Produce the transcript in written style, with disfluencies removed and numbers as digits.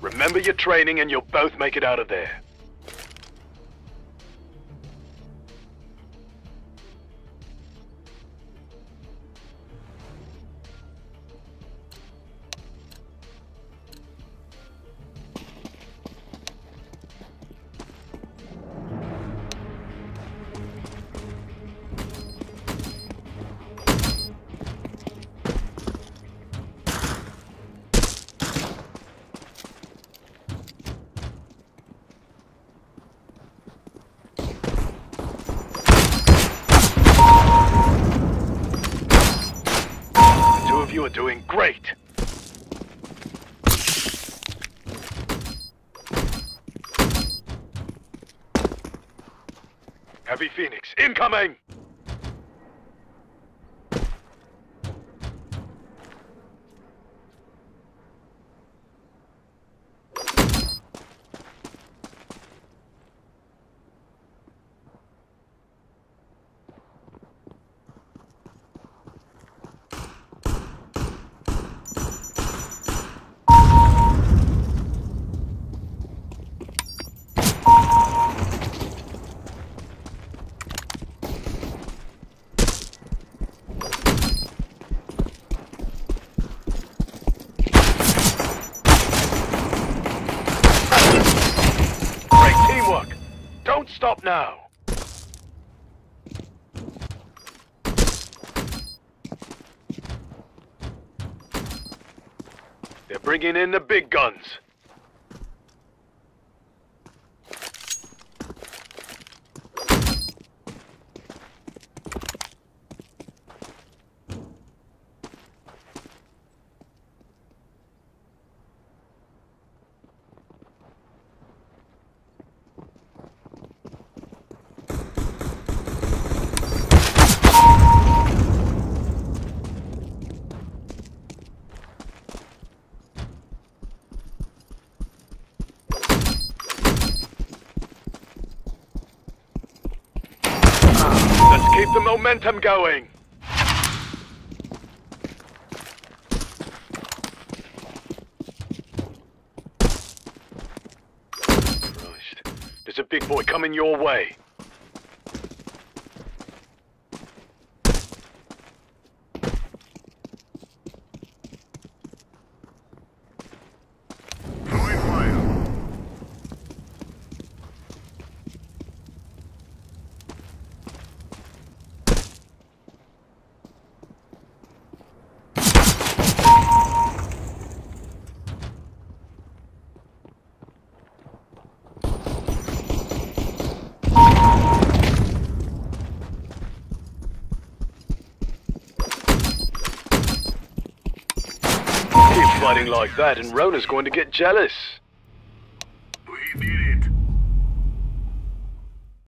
Remember your training and you'll both make it out of there. You are doing great. Heavy Phoenix, incoming! Don't stop now! They're bringing in the big guns. Keep the momentum going! Christ, there's a big boy coming your way. Fighting like that and Rona's going to get jealous.